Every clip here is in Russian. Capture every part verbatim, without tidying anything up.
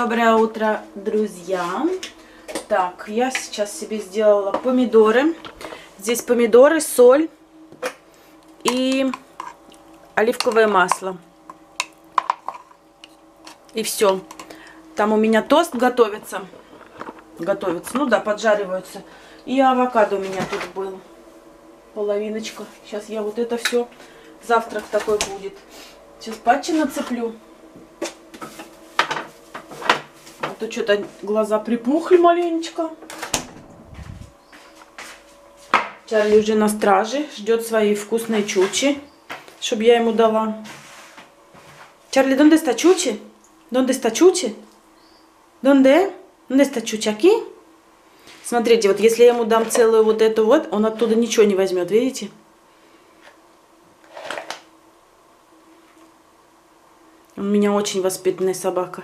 Доброе утро, друзья. Так, я сейчас себе сделала помидоры. Здесь помидоры, соль и оливковое масло. И все. Там у меня тост готовится. Готовится, ну да, поджариваются. И авокадо у меня тут был. Половиночка. Сейчас я вот это все. Завтрак такой будет. Сейчас патчи нацеплю. А то что-то глаза припухли маленечко. Чарли уже на страже. Ждет свои вкусные чучи. Чтобы я ему дала. Чарли, ¿dónde está Chuchi? ¿Dónde está Chuchi? ¿Dónde? ¿Dónde está Chuchi? Aquí? Смотрите, вот если я ему дам целую вот эту вот, он оттуда ничего не возьмет, видите? У меня очень воспитанная собака.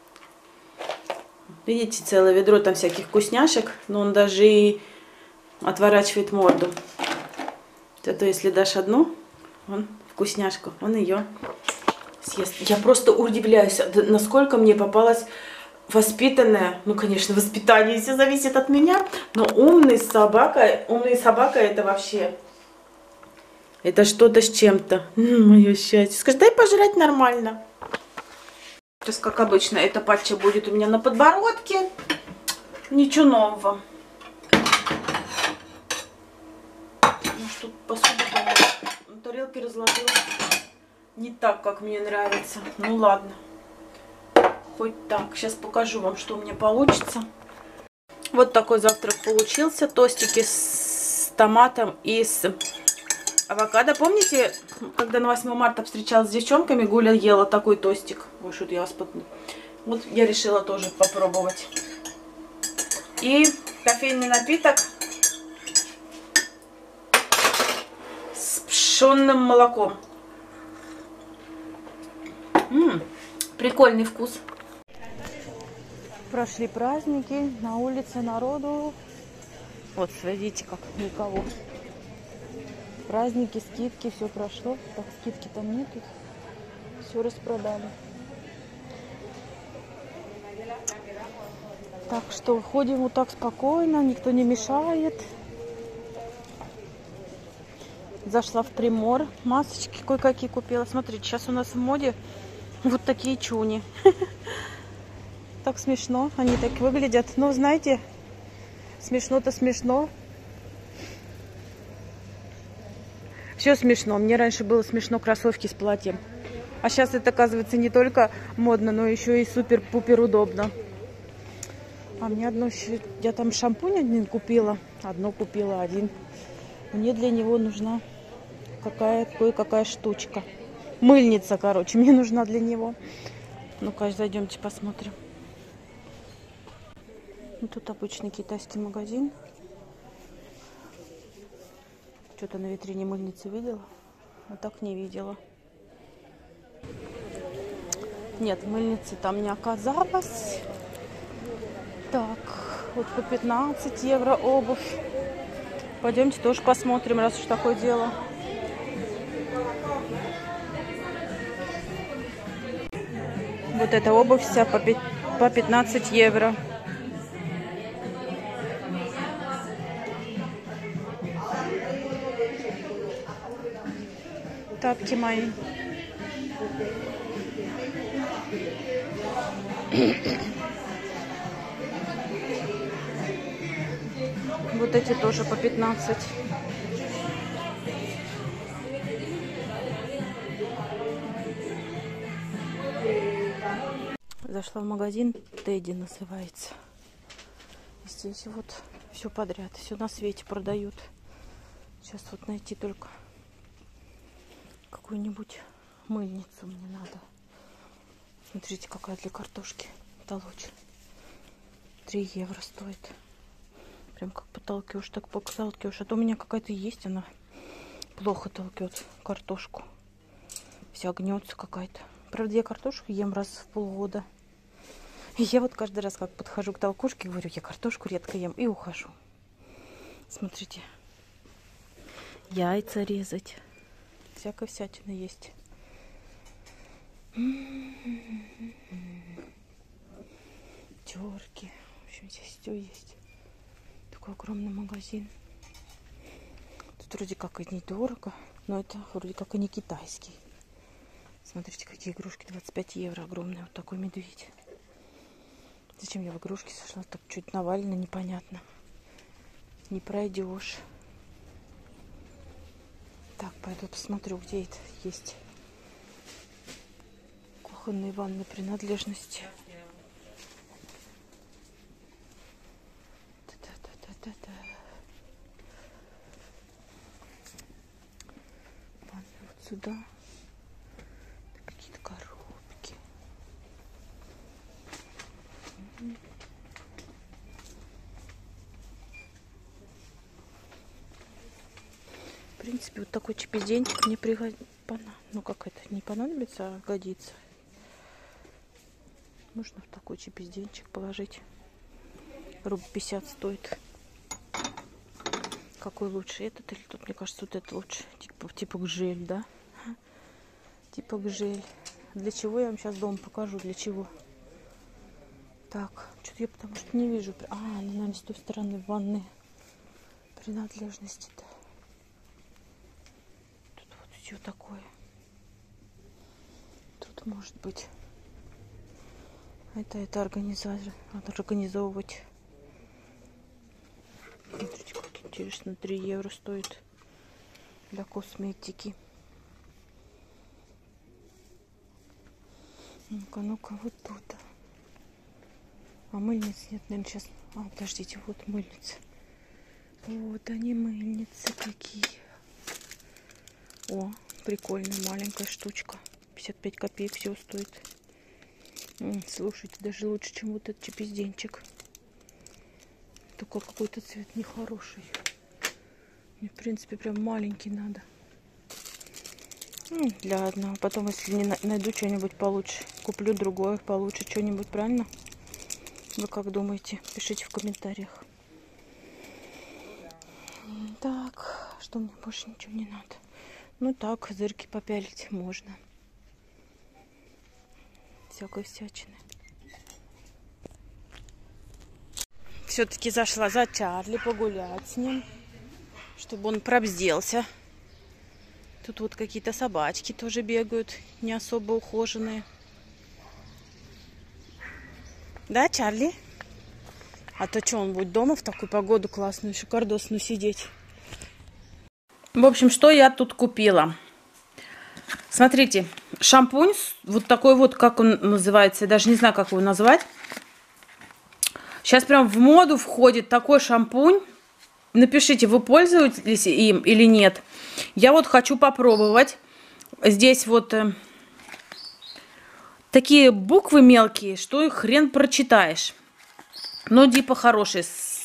Видите, целое ведро там всяких вкусняшек, но он даже и отворачивает морду. Зато если дашь одну, он вкусняшку, он ее съест. Я просто удивляюсь, насколько мне попалась воспитанная, ну, конечно, воспитание все зависит от меня, но умный собака, умная собака это вообще, это что-то с чем-то. Мое счастье. Скажи, дай пожрать нормально. Сейчас, как обычно, эта патча будет у меня на подбородке. Ничего нового. Ну, что посуду на тарелке разложила не так, как мне нравится. Ну, ладно. Хоть так. Сейчас покажу вам, что у меня получится. Вот такой завтрак получился. Тостики с томатом и с авокадо. Помните, когда на восьмое марта встречалась с девчонками, Гуля ела такой тостик. Ой, что-то я вас под... Вот я решила тоже попробовать. И кофейный напиток с пшенным молоком. М-м, прикольный вкус. Прошли праздники, на улице народу. Вот, смотрите, как никого. Праздники, скидки, все прошло. Так, скидки там нету. Все распродали. Так что ходим вот так спокойно, никто не мешает. Зашла в Примор. Масочки кое-какие купила. Смотрите, сейчас у нас в моде вот такие чуни. Так смешно, они так выглядят. Но знаете, смешно-то смешно. Все смешно. Мне раньше было смешно кроссовки с платьем. А сейчас это, оказывается, не только модно, но еще и супер-пупер удобно. А мне одно... Я там шампунь один купила. Одно купила, один. Мне для него нужна какая кое-какая штучка. Мыльница, короче, мне нужна для него. Ну-ка, зайдемте посмотрим. Тут обычный китайский магазин. Что-то на витрине мыльницы видела, а так не видела. Нет, мыльницы там не оказалось. Так, вот по пятнадцать евро обувь. Пойдемте тоже посмотрим, раз уж такое дело. Вот эта обувь вся по пятнадцать евро. Тапки мои. Вот эти тоже по пятнадцать. Зашла в магазин, Тедди называется. Здесь вот все подряд, все на свете продают. Сейчас вот найти только какую-нибудь мыльницу мне надо. Смотрите, какая для картошки толочь. три евро стоит. Прям как потолкешь, так потолкешь. А то у меня какая-то есть, она плохо толкет картошку. Вся гнется какая-то. Правда, я картошку ем раз в полгода. И я вот каждый раз, как подхожу к толкушке, говорю, я картошку редко ем и ухожу. Смотрите. Яйца резать. Всякая всячина есть. терки. В общем, здесь все есть. Такой огромный магазин. Тут вроде как и недорого, но это вроде как и не китайский. Смотрите, какие игрушки. двадцать пять евро. Огромный вот такой медведь. Зачем я в игрушки сошла? Так чуть навалено, непонятно. Не пройдешь. Так, пойду посмотрю, где это есть. Кухонные ванные принадлежности. Та-та-та-та-та. Ванны вот сюда. Какие-то коробки. В принципе, вот такой чепизенчик мне пригодится. Ну, как это, не понадобится, а годится. Можно в такой чепизденчик положить. Рубль пятьдесят стоит. Какой лучше? Этот или тут? Мне кажется, вот это лучше. Типа, типа гжель, да? Типа гжель. Для чего я вам сейчас дома покажу? Для чего? Так, что-то я потому что не вижу. А, ну, наверное, с той стороны ванны принадлежности-то. Тут вот все такое. Тут может быть. Это, это организация. Надо организовывать. Смотрите, как интересно. три евро стоит для косметики. Ну-ка, ну-ка, вот тут. А мыльниц нет, наверное, сейчас. А, подождите, вот мыльницы. Вот они, мыльницы какие. О, прикольная маленькая штучка. пятьдесят пять копеек все стоит. Слушайте, даже лучше, чем вот этот чепизденчик. Такой какой-то цвет нехороший. Мне, в принципе, прям маленький надо. Ну, для одного. Потом, если не найду что-нибудь получше, куплю другое получше что-нибудь, правильно? Вы как думаете? Пишите в комментариях. Так, что мне больше ничего не надо. Ну так, зырки попялить можно. Всякой всячины. Все-таки зашла за Чарли погулять с ним, чтобы он пробзделся. Тут вот какие-то собачки тоже бегают, не особо ухоженные. Да, Чарли? А то что, он будет дома в такую погоду классную, шикардосную сидеть? В общем, что я тут купила? Смотрите, шампунь, вот такой вот, как он называется, я даже не знаю, как его назвать. Сейчас прям в моду входит такой шампунь. Напишите, вы пользуетесь им или нет. Я вот хочу попробовать. Здесь вот э, такие буквы мелкие, что их хрен прочитаешь. Но типа хорошие.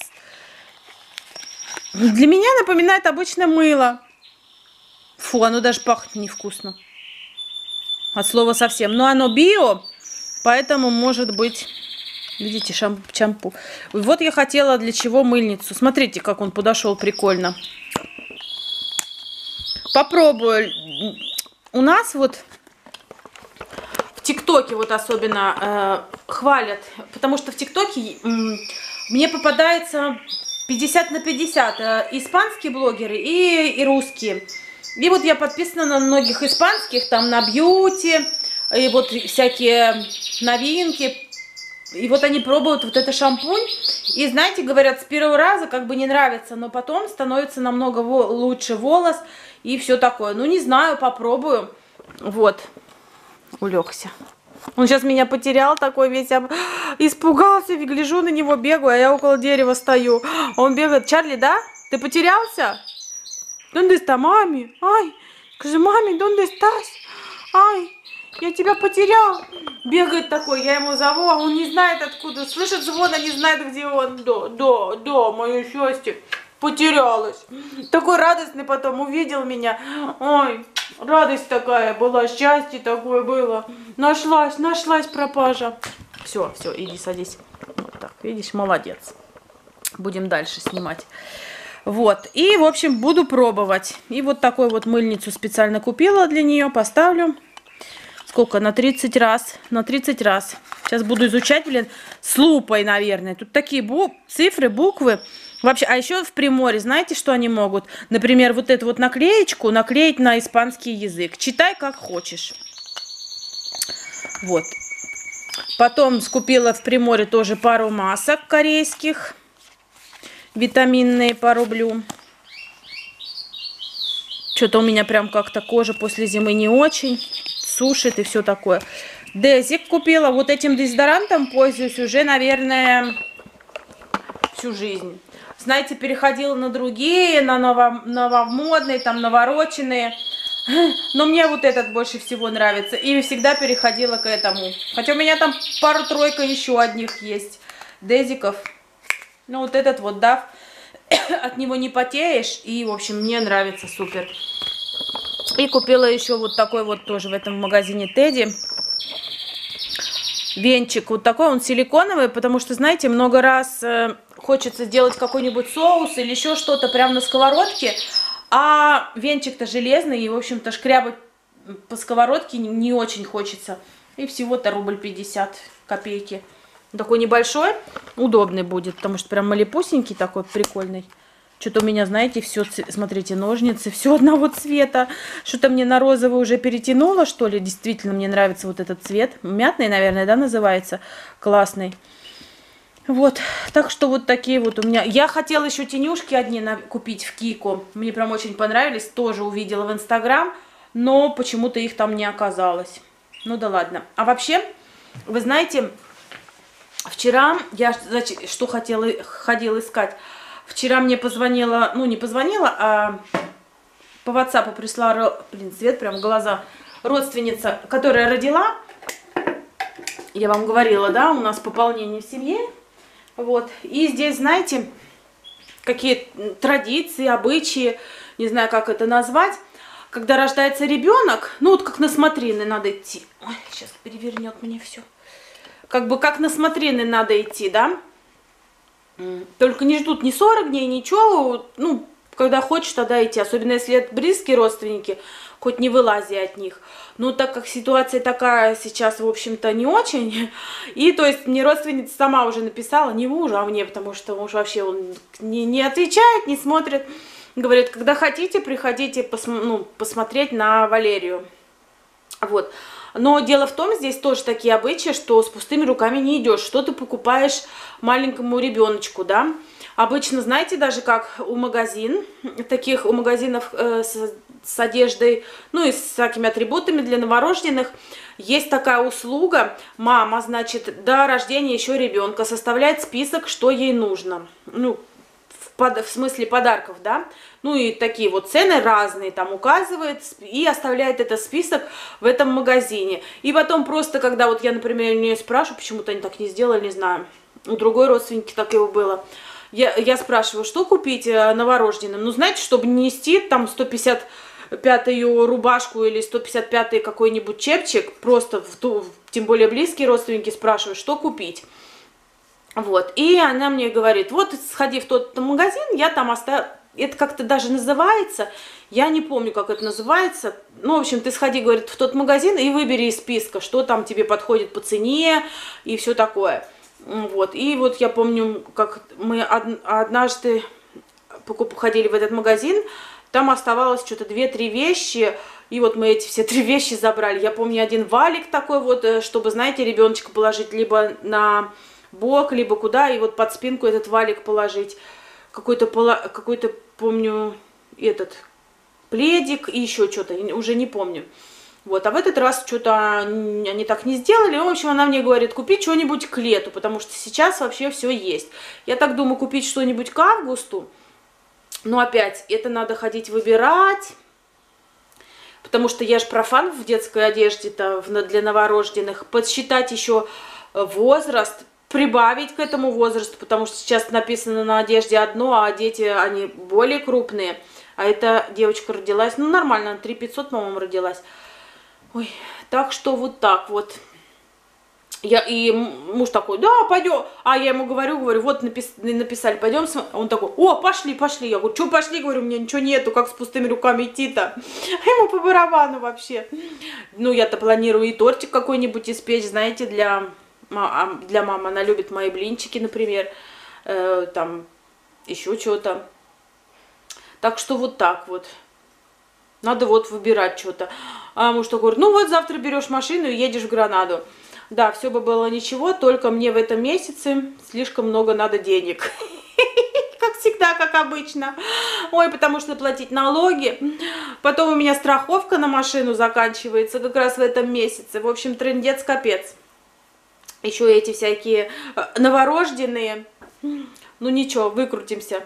Для меня напоминает обычное мыло. Фу, оно даже пахнет невкусно. От слова совсем. Но оно био, поэтому может быть... Видите, шампу. Вот я хотела для чего мыльницу. Смотрите, как он подошел прикольно. Попробую. У нас вот в ТикТоке вот особенно э, хвалят, потому что в ТикТоке э, мне попадается пятьдесят на пятьдесят. Э, испанские блогеры и, и русские. И вот я подписана на многих испанских, там на бьюти, и вот всякие новинки. И вот они пробуют вот это шампунь. И знаете, говорят, с первого раза как бы не нравится, но потом становится намного лучше волос и все такое. Ну, не знаю, попробую. Вот. Улегся. Он сейчас меня потерял такой весь. Испугался, гляжу на него, бегаю, а я около дерева стою. Он бегает. Чарли, да? Ты потерялся? Донde está мами? Ай, скажи, маме, донde estás? Ай. Я тебя потерял. Бегает такой, я ему зову, а он не знает откуда. Слышит звон, а не знает, где он. Да, да, да, мое счастье. Потерялась. Такой радостный потом увидел меня. Ой, радость такая была, счастье такое было. Нашлась, нашлась пропажа. Все, все, иди садись. Вот так, видишь, молодец. Будем дальше снимать. Вот, и, в общем, буду пробовать. И вот такую вот мыльницу специально купила для нее, поставлю. Сколько? На тридцать раз. На тридцать раз. Сейчас буду изучать, блин, с лупой, наверное. Тут такие бу цифры, буквы. Вообще, а еще в Приморье, знаете, что они могут? Например, вот эту вот наклеечку наклеить на испанский язык. Читай, как хочешь. Вот. Потом скупила в Приморье тоже пару масок корейских. Витаминные по рублю. Что-то у меня прям как-то кожа после зимы не очень. Сушит и все такое. Дезик купила. Вот этим дезодорантом пользуюсь уже, наверное, всю жизнь. Знаете, переходила на другие, на ново, новомодные, там, навороченные. Но мне вот этот больше всего нравится. И всегда переходила к этому. Хотя у меня там пару-тройка еще одних есть дезиков. Ну, вот этот вот, да, от него не потеешь. И, в общем, мне нравится супер. И купила еще вот такой вот тоже в этом магазине Тедди. Венчик вот такой, он силиконовый, потому что, знаете, много раз э, хочется сделать какой-нибудь соус или еще что-то прямо на сковородке, а венчик-то железный, и, в общем-то, шкрябать по сковородке не, не очень хочется. И всего-то рубль пятьдесят копейки. Такой небольшой, удобный будет, потому что прям малепусенький такой, прикольный. Что-то у меня, знаете, все, смотрите, ножницы, все одного цвета. Что-то мне на розовый уже перетянуло, что ли. Действительно, мне нравится вот этот цвет. Мятный, наверное, да, называется. Классный. Вот. Так что вот такие вот у меня. Я хотела еще тенюшки одни купить в Кико. Мне прям очень понравились. Тоже увидела в Инстаграм. Но почему-то их там не оказалось. Ну да ладно. А вообще, вы знаете, вчера я, значит, что хотела, ходила искать. Вчера мне позвонила, ну не позвонила, а по ватсапу прислала, блин, свет прям в глаза, родственница, которая родила. Я вам говорила, да, у нас пополнение в семье. Вот. И здесь, знаете, какие традиции, обычаи, не знаю, как это назвать. Когда рождается ребенок, ну вот как на смотрины надо идти. Ой, сейчас перевернет мне все. Как бы как на смотрины надо идти, да. Только не ждут ни сорок дней, ничего. Ну, когда хочешь, тогда идти. Особенно если это близкие родственники, хоть не вылази от них. Но так как ситуация такая сейчас, в общем-то, не очень. И, то есть, мне родственница сама уже написала, не мужу, а мне, потому что муж вообще он не, не отвечает, не смотрит. Говорит, когда хотите, приходите пос, ну, посмотреть на Валерию. Вот. Но дело в том, здесь тоже такие обычаи, что с пустыми руками не идешь. Что ты покупаешь маленькому ребеночку, да? Обычно, знаете, даже как у магазин, таких у магазинов э, с, с одеждой, ну и с всякими атрибутами для новорожденных, есть такая услуга. Мама, значит, до рождения еще ребенка составляет список, что ей нужно. Ну, в, под, в смысле подарков, да? Ну и такие вот цены разные там указывает и оставляет этот список в этом магазине. И потом просто, когда вот я, например, у нее спрашиваю, почему-то они так не сделали, не знаю. У другой родственники так его было. Я, я спрашиваю, что купить новорожденным? Ну, знаете, чтобы не нести там сто пятьдесят пятую рубашку или сто пятьдесят пятый какой-нибудь чепчик, просто, в ту, тем более близкие родственники спрашивают, что купить. Вот, и она мне говорит, вот сходи в тот магазин, я там оставила... Это как-то даже называется, я не помню, как это называется. Ну, в общем, ты сходи, говорит, в тот магазин и выбери из списка, что там тебе подходит по цене и все такое. Вот, и вот я помню, как мы однажды ходили в этот магазин, там оставалось что-то две-три вещи, и вот мы эти все три вещи забрали. Я помню один валик такой вот, чтобы, знаете, ребеночка положить либо на бок, либо куда, и вот под спинку этот валик положить. Какой-то, какой-то, помню, этот пледик и еще что-то, уже не помню. Вот, а в этот раз что-то они так не сделали. В общем, она мне говорит, купи что-нибудь к лету, потому что сейчас вообще все есть. Я так думаю, купить что-нибудь к августу. Но опять, это надо ходить выбирать, потому что я же профан в детской одежде-то для новорожденных. Подсчитать еще возраст, прибавить к этому возрасту, потому что сейчас написано на одежде одно, а дети, они более крупные. А эта девочка родилась, ну нормально, три тысячи пятьсот, по-моему, родилась. Ой, так что вот так вот. Я, и муж такой, да, пойдем. А я ему говорю, говорю, вот напис, написали, пойдем. Он такой, о, пошли, пошли. Я говорю, что пошли? Говорю, у меня ничего нету, как с пустыми руками идти-то. Ему по барабану вообще. Ну, я-то планирую и тортик какой-нибудь испечь, знаете, для для мамы. Она любит мои блинчики, например, э, там еще что-то. Так что вот так вот. Надо вот выбирать что-то. А муж такой говорит, ну вот завтра берешь машину и едешь в Гранаду. Да, все бы было ничего, только мне в этом месяце слишком много надо денег. Как всегда, как обычно. Ой, потому что платить налоги. Потом у меня страховка на машину заканчивается как раз в этом месяце. В общем, трындец капец. Еще эти всякие новорожденные. Ну ничего, выкрутимся.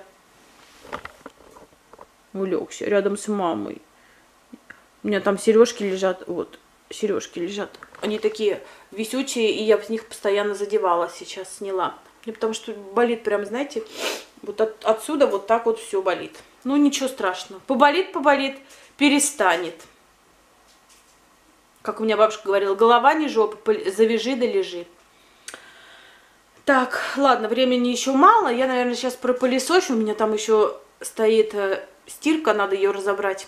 Улегся рядом с мамой. У меня там сережки лежат. Вот, сережки лежат. Они такие висючие, и я с них постоянно задевала. Сейчас сняла. Мне потому что болит прям, знаете, вот от, отсюда вот так вот все болит. Ну ничего страшного. Поболит, поболит, перестанет. Как у меня бабушка говорила, голова не жопа, завяжи да лежи. Так, ладно, времени еще мало. Я, наверное, сейчас пропылесощу. У меня там еще стоит э, стирка, надо ее разобрать.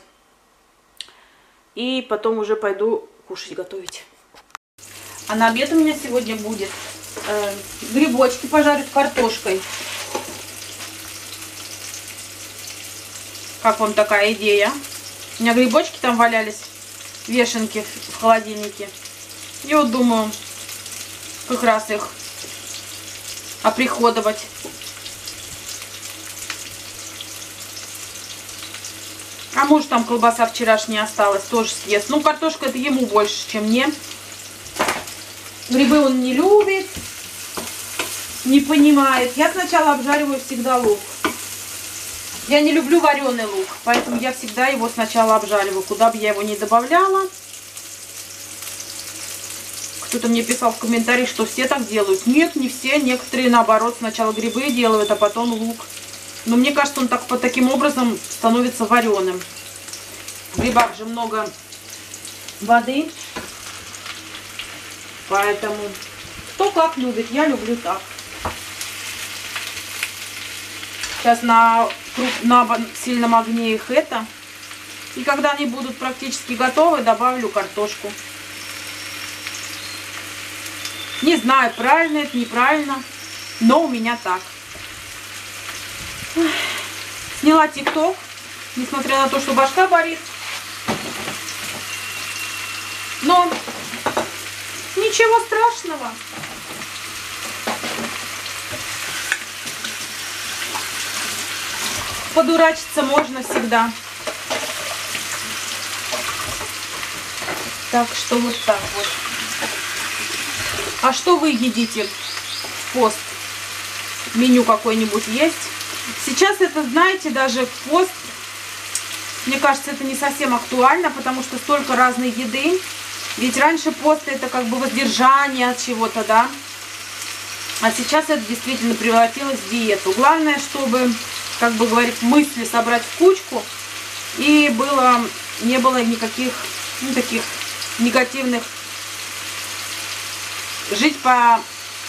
И потом уже пойду кушать, готовить. А на обед у меня сегодня будет э, грибочки пожарю с картошкой. Как вам такая идея? У меня грибочки там валялись, вешенки в холодильнике. И вот думаю, как раз их оприходовать. А может там колбаса вчерашняя осталась, тоже съест. Ну, картошка это ему больше, чем мне. Грибы он не любит, не понимает. Я сначала обжариваю всегда лук. Я не люблю вареный лук, поэтому я всегда его сначала обжариваю, куда бы я его ни добавляла. Кто-то мне писал в комментариях, что все так делают. Нет, не все. Некоторые, наоборот, сначала грибы делают, а потом лук. Но мне кажется, он так, по таким образом становится вареным. В грибах же много воды. Поэтому кто как любит. Я люблю так. Сейчас на, на сильном огне их это. И когда они будут практически готовы, добавлю картошку. Не знаю, правильно это, неправильно, но у меня так. Сняла тикток, несмотря на то, что башка болит. Но ничего страшного. Подурачиться можно всегда. Так что вот так вот. А что вы едите в пост? Меню какое-нибудь есть? Сейчас это, знаете, даже в пост, мне кажется, это не совсем актуально, потому что столько разной еды. Ведь раньше пост это как бы воздержание от чего-то, да? А сейчас это действительно превратилось в диету. Главное, чтобы, как бы говорить, мысли собрать в кучку и было, не было никаких, ну, таких негативных. Жить по...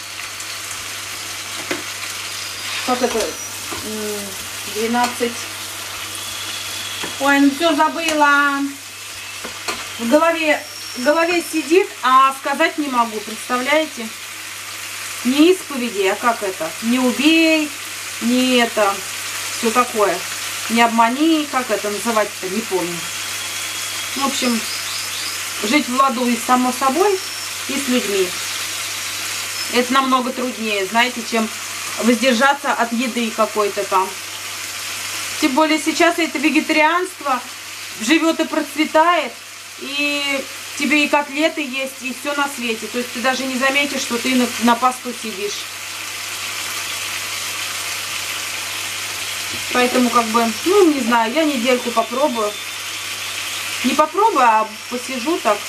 Как это? двенадцать... Ой, ну все забыла. В голове, в голове сидит, а сказать не могу, представляете? Не исповеди, а как это? Не убей, не это... Все такое. Не обмани, как это называть-то, не помню. В общем, жить в ладу и само собой, и с людьми. Это намного труднее, знаете, чем воздержаться от еды какой-то там. Тем более сейчас это вегетарианство живет и процветает, и тебе и котлеты есть, и все на свете. То есть ты даже не заметишь, что ты на, на посту сидишь. Поэтому как бы, ну не знаю, я недельку попробую. Не попробую, а посижу так.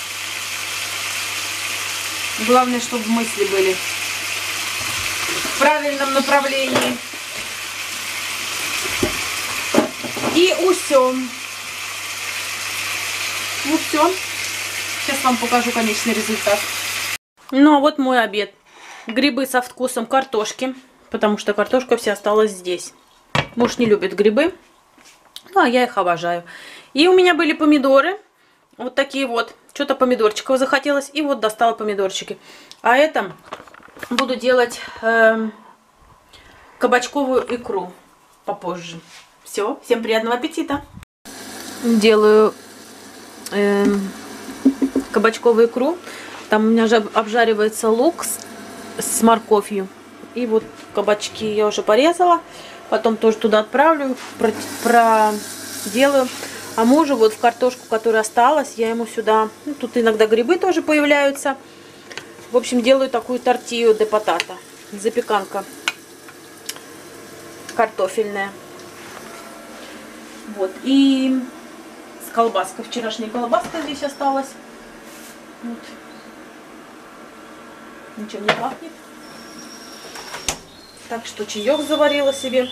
Главное, чтобы мысли были в правильном направлении. И усё. Ну все. Сейчас вам покажу конечный результат. Ну а вот мой обед. Грибы со вкусом картошки, потому что картошка вся осталась здесь. Муж не любит грибы, ну а я их обожаю. И у меня были помидоры. Вот такие вот. Что-то помидорчиков захотелось. И вот достала помидорчики. А это буду делать э, кабачковую икру попозже. Все, всем приятного аппетита. Делаю э, кабачковую икру. Там у меня же обжаривается лук с, с морковью. И вот кабачки я уже порезала. Потом тоже туда отправлю, проделаю. А мужу вот в картошку, которая осталась, я ему сюда... Ну, тут иногда грибы тоже появляются. В общем, делаю такую тортилью де патата. Запеканка картофельная. Вот. И с колбаской. Вчерашняя колбаска здесь осталась. Вот. Ничем не пахнет. Так что чаек заварила себе.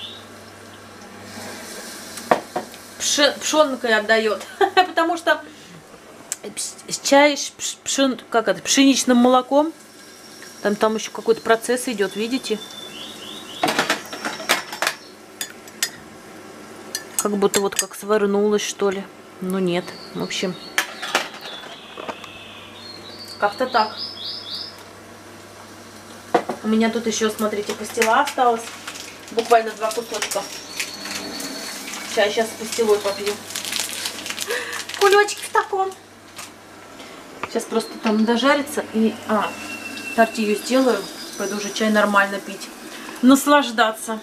Пш, пшенкой отдает. Потому что чай с пшен, как это, пшеничным молоком. Там, там еще какой-то процесс идет, видите? Как будто вот как свернулось, что ли. Но нет. В общем, как-то так. У меня тут еще, смотрите, пастила осталась. Буквально два кусочка. Чай сейчас с пастилой попью. Кулечек в таком. Сейчас просто там дожарится и... А, тортилью сделаю. Пойду уже чай нормально пить. Наслаждаться.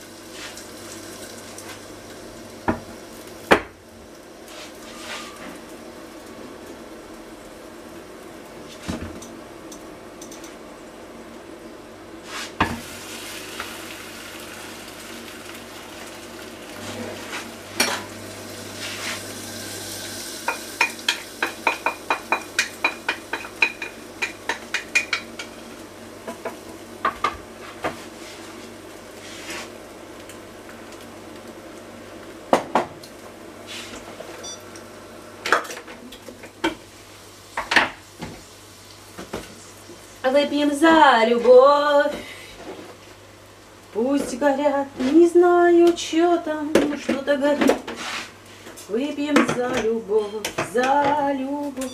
Выпьем за любовь. Пусть горят, не знаю, что там, что-то горит. Выпьем за любовь, за любовь.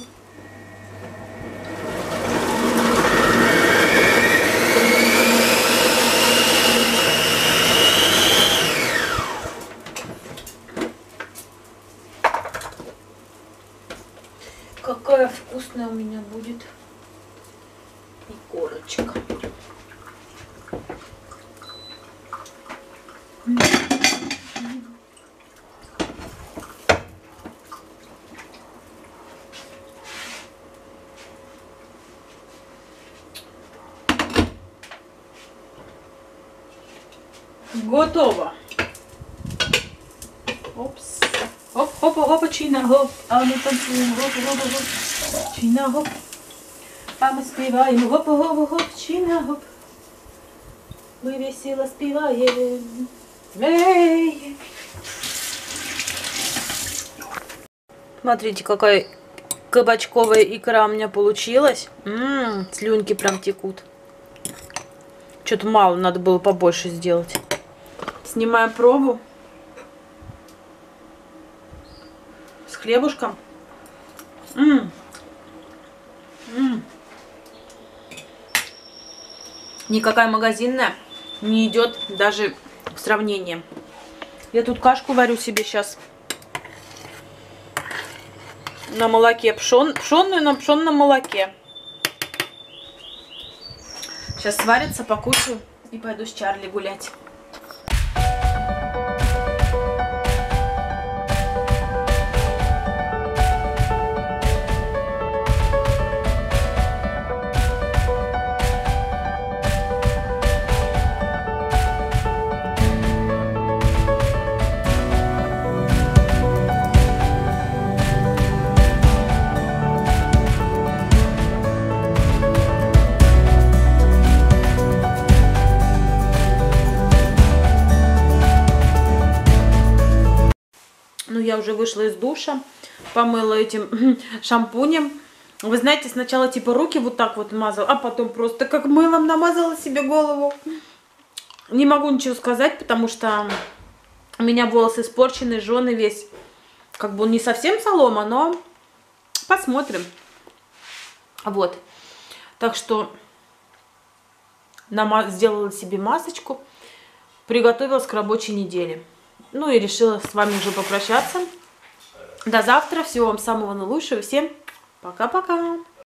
Какая вкусная у меня будет икорочка. Готово. Опс. Оп, хоп, хоп, чина, хоп. А мы танцуем. Хоп, хоп, хоп. Чина, хоп. А мы спеваем. Хоп, хоп, хоп, чина, хоп. Мы весело спеваем. Эй! Смотрите, какая кабачковая икра у меня получилась. М-м, слюнки прям текут. Что-то мало, надо было побольше сделать. Снимаем пробу. С хлебушком. М-м. М-м. Никакая магазинная не идет даже в сравнение. Я тут кашку варю себе сейчас. На молоке. Пшен, пшенную на пшенном молоке. Сейчас сварится, покушаю и пойду с Чарли гулять. Ну, я уже вышла из душа, помыла этим шампунем. Вы знаете, сначала типа руки вот так вот мазала, а потом просто как мылом намазала себе голову. Не могу ничего сказать, потому что у меня волосы испорчены, жженый весь. Как бы он не совсем солома, но посмотрим. Вот. Так что Нама- сделала себе масочку, приготовилась к рабочей неделе. Ну и решила с вами уже попрощаться. До завтра. Всего вам самого наилучшего. Всем пока-пока.